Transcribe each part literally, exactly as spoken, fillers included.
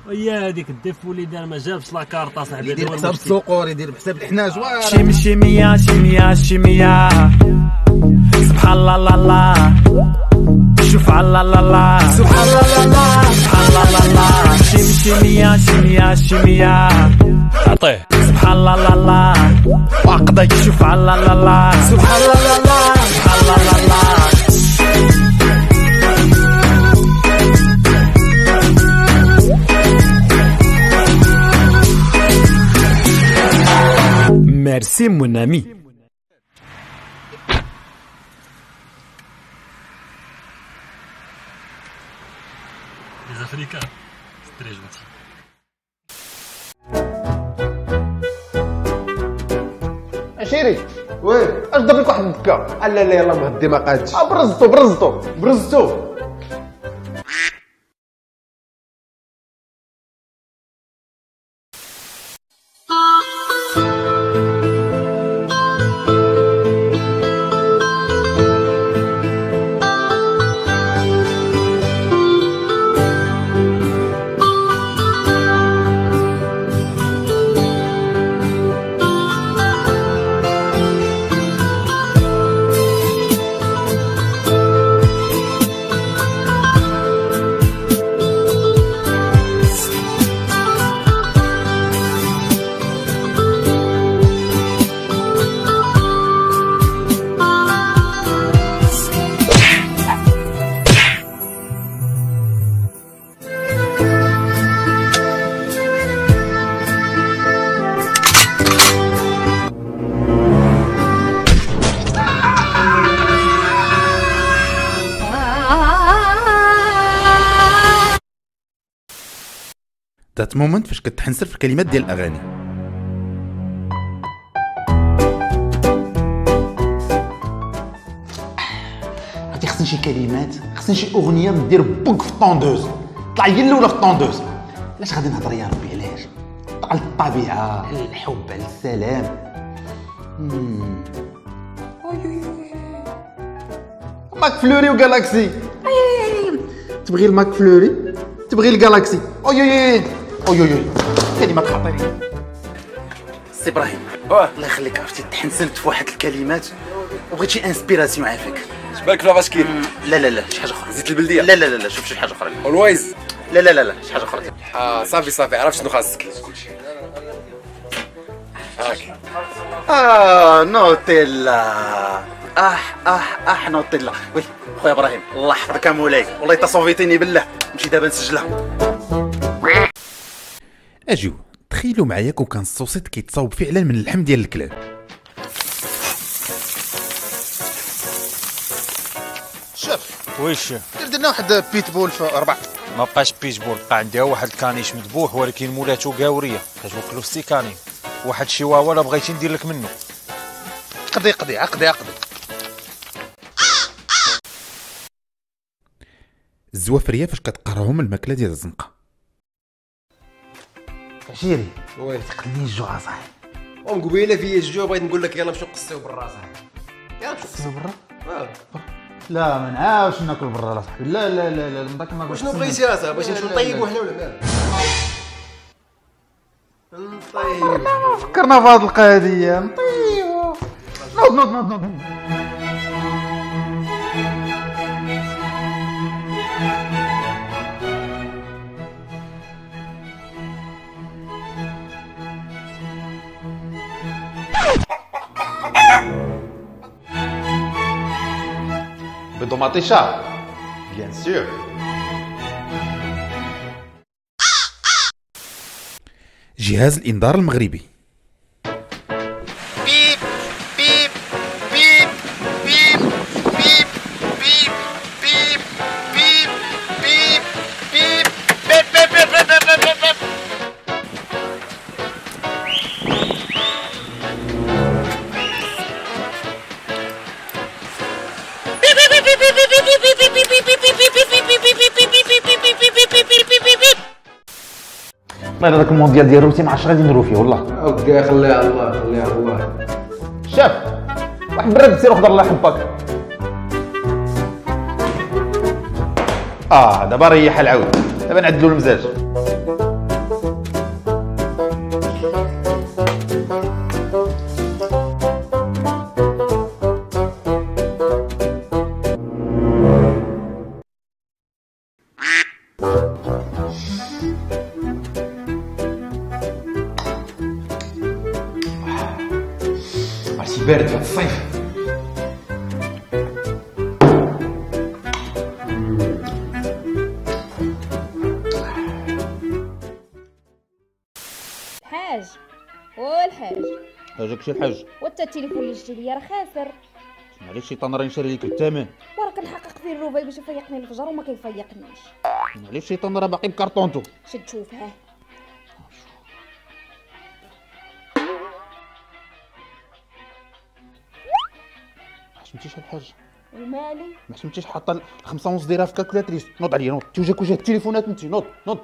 ويا هذيك الدف اللي دار ما جابش لاكارطه صاحبي. يدير بحساب السوقور، يدير بحساب الحناج. شمي شمية شمية شمية سبحان الله لا لا شوف على لا لا سبحان الله لا لا سبحان الله لا لا شمي شمية شمية شمية عطيه سبحان الله لا لا وعقدك شوف على لا لا سبحان الله لا لا سبحان الله لا لا. Merci mon ami. Les Africains, c'est très gentil. عشيري وي اش ضرب لك واحد الدكه؟ لا لا يلاه مغدي ما قادش. برزتو برزتو برزتو. ذات مومنت فاش كتحنسر في الكلمات ديال الاغاني. عرفتي خصني شي كلمات، خصني شي اغنيه ندير بوك في الطوندوز، طلع هي الاولى في الطوندوز. علاش غادي نهضر يا ربي علاش؟ على الطبيعه، على الحب، على السلام. ماك فلوري وجالاكسي. تبغي الماك فلوري؟ تبغي الجالاكسي؟ اوي اوي اوي اوي كلمات خطيرة. سي ابراهيم الله يخليك، عرفتي تحنسلت في واحد الكلمات وبغيت شي انسبيراسيون عافاك. شباك لا باشكير؟ لا لا لا شي حاجه اخرى. زيت البلديه؟ لا لا لا لا شوف شي حاجه اخرى. اولويز؟ لا لا لا لا شي حاجه اخرى. اه صافي صافي عرفت شنو خاصك. هاك اه نوتيلا. اه اه اه نوتيلا. وي خويا ابراهيم الله يحفظك مولاي، والله تصوفيتيني بالله. نمشي دابا نسجلها. اجيو تخيلوا معايا كون كان الصوصيط كيتصاوب فعلا من اللحم ديال الكلاب. شوف ويش دير لنا واحد بيتبول في ربع. ما بقاش بيتبول، بقى عندها واحد الكانيش مذبوح ولكن مولاتو قاوريه كتوكلو في السيكاني. واحد شيواوا لا بغيتي ندير لك منه. قضي قضي عقدي عقدي. الزوافريه فاش كتقراهم الماكله ديال الزنقه. عشيري وي تقني الجوع صاحبي. ام قبيله فيا الجوع بغيت نقول لك يلا نمشيو نقصيو برا صاحبي. يلا نمشيو نقصيو برا؟ اه لا ما نعاودش ناكل برا صاحبي. لا لا لا لا نضاك ناكل. شنو بغيتي اصاحبي؟ باش نمشيو نطيبوا حنا ولا مالك؟ نطيب فكرنا في هاد القضيه نطيبوا. نوض نوض نوض نوض. بالطوماطيشة بيان سور. جهاز الانذار المغربي. بيب بيب بيب بيب بيب بيب بيب بيب بيب بيب بيب بيب بيب بيب بيب بيب. والله هذاك المونديال ديال روسيا ما عرفتش غادي نديرو فيه والله. اودي خليها على الله خليها على الله. شاف واحد براد سير وخضر الله يحبك. اه دابا ريح العود، دابا نعدلو المزاج. بارد في الصيف. الحاج والحاج حاجك شي الحاج. وانت التليفون اللي جبتي ليا راه خاسر. معليش الشيطان راه نشري لك الثمن. وراه كنحقق فيه الرباي باش يفيقني الفجر وما كيفيقنيش. معليش الشيطان راه باقي بكارطونتو. شد شوف ها. ما حشمتيش الحاج. ومالي؟ ما حشمتيش حاطه خمسة ونص ديرها في كالكولاتريس. نوض عليا نوض. انت وجهك وجه التليفونات انت. نوض نوض.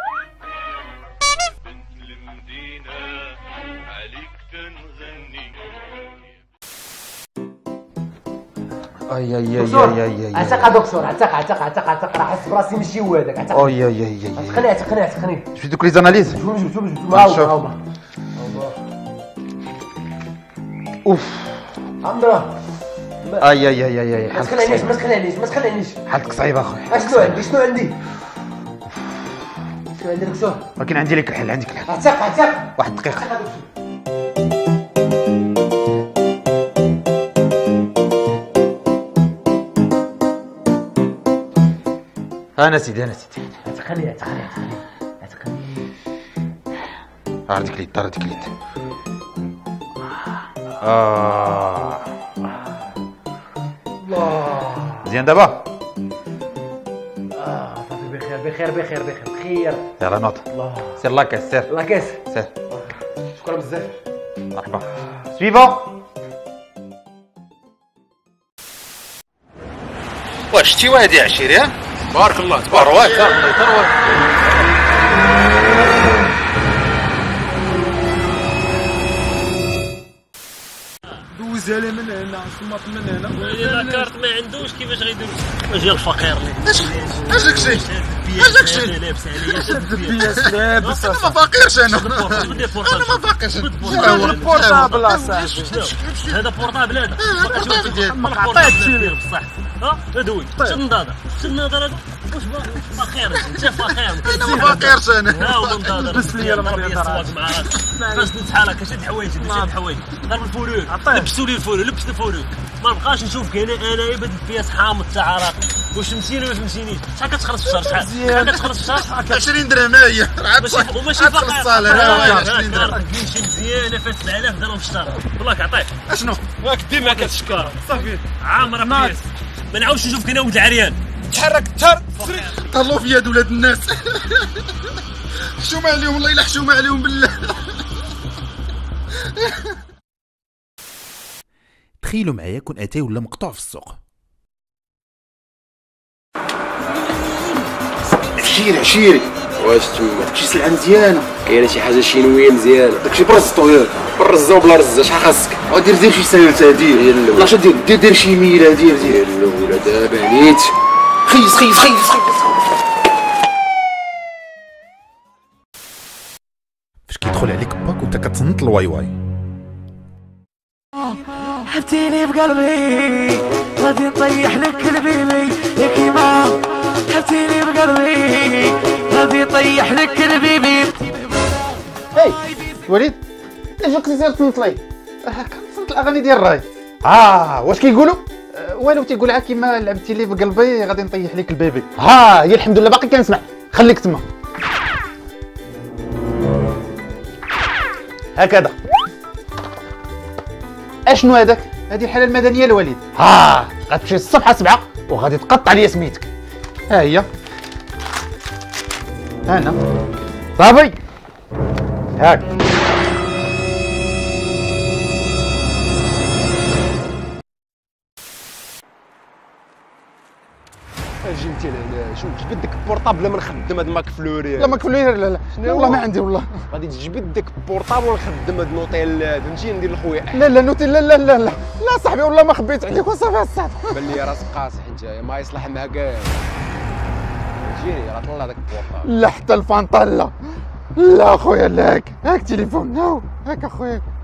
اي اي اي اي اي اي عتق دكتور عتق عتق عتق عتق راه حس براسي ماشي هو هذاك عتق. اي اي اي اي عتقني عتقني عتقني. شفت دوك لي زاناليز؟ شوف شوف شوف شوف هاو اوف عمرو. اي اي اي اي اي ما تخلعنيش ما تخلعنيش ما تخلعنيش. حالتك صعيبه اخويا. اشنو عندي شنو عندي شنو عندي دكتور؟ ولكن عندي لك الحل عندك الحل. عتق عتق واحد الدقيقه. انا سيدي انا سيدي. عتقني عتقني عتقني عتقني. هارديك اليد هارديك اليد. اه الله مزيان دابا. اه صافي بخير بخير بخير بخير بخير. يلا نوض. الله سير لاكاس سير لاكاس سير. شكرا بزاف. مرحبا. سويفون. واش شتي واحد يا عشيري؟ تبارك الله تبارك الله يطروك. دوزها لي من هنا صمت من هنا. ويلي لاكارت ما عندوش كيفاش غيدير. اجي الفقير لي. اش اش داكشي؟ اش داكشي؟ لابس عليا شد البياس لابس. انا ما فاقيرش انا. بدي بورطابل. انا ما فاقيرش. البورطابل اصاحبي. هذا بورطابل هذا. ما عطيتش ليه بصح. ها ادوي شد النضاضه شد النضاضه. واش باغي فقير انت فقير. انا ما فاقيرش انا. ها هو النضاضه. لبس لي ربي يسواك مع راسك. باش نتحالك شد حوايج شد حوايج. ضرب الفولور. لبسوا لي الفولور لبس الفولور. ما بقاش نشوفك هنا انا بدل بياس حامض تاع عراقي. واش فهمتيني ولا فهمتينيش؟ شحال كتخلص في الشهر شحال؟ شحال كتخلص في الشهر؟ عشرين درهم هي. ماشي وماشي فقير. عشرين درهم كيمشي مزيانه فيها سبعة آلاف درهم في الشهر. والله كعطيك. اشنو؟ راك ديما كتشكر. صافي عامره بياس. ما نعاودش نشوفك هنا ولد العريان. تحرك تهر طلعوا في يد ولاد الناس. حشومه عليهم والله الا حشومه عليهم بالله. تخيلوا معايا كون اتاي ولا مقطوع في السوق. عشيري عشيري. واش تما داكشي سلعه مزيانه. كاينه شي حاجه شينويه مزيانه. داكشي برزطو ياك. بالرزه وبلا رزه شحال خاصك؟ دير دير شي سالته دير. لا شا دير دير دير شي ميله دير دير. الاولى دابا نيت. خيس خيس خيس خيس. فاش كيدخل عليك باك وانت كتصنت الواي واي. حبتيني بقلبي غادي نطيح لك البيبي يا كيما. حبتيني بقلبي غادي نطيح لك البيبي. هاي وليد اش راك تسير تنط لي؟ كنصنت الاغاني ديال الراي. ها واش كيقولوا؟ والو تيقولها كيما لعبتي لي بقلبي غادي نطيح لك البيبي. ها هي الحمد لله باقي كنسمع. خليك تما هكذا. اشنو هذاك؟ هذه الحاله المدنيه الوليد. ها غتمشي الصفحه سبعه وغادي تقطع لي سميتك. ها هي انا صافي هاك. اجي انت لهنا شوف جبد ديك البورطابل من خدم هاد ماك فلوري. لا ماك فلوري لا لا والله ما عندي والله. غادي تجبد ديك البورطابل ونخدم هاد نوطيل فهمتي ندير لخويا. لا لا نوتي لا لا لا لا لا صاحبي والله ما خبيت عليك وصافي الصاد. بان لي راسك قاصح انت ما يصلح معاك كاع. جيني راه طلع داك البورطابل. لا حتى الفانطا لا لا اخويا لا هاك هاك تليفون هاو هاك اخويا.